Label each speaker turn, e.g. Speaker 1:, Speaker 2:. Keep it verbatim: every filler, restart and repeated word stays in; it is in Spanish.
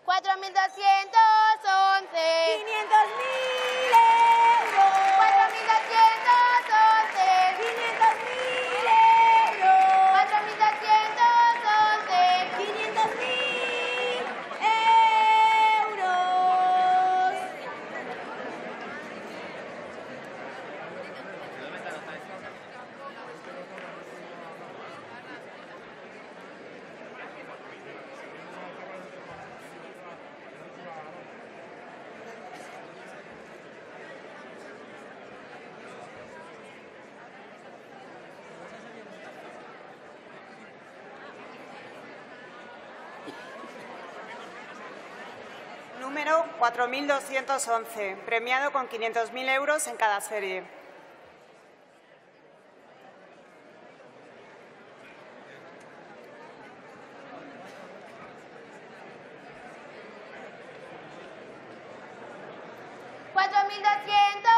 Speaker 1: cuatro mil doscientos once.
Speaker 2: quinientos mil euros.
Speaker 1: cuatro mil doscientos once.
Speaker 2: quinientos mil euros.
Speaker 1: cuatro mil doscientos once.
Speaker 2: quinientos mil euros.
Speaker 3: Número cuatro mil doscientos once, premiado con quinientos mil euros en cada serie.
Speaker 1: cuatro mil doscientos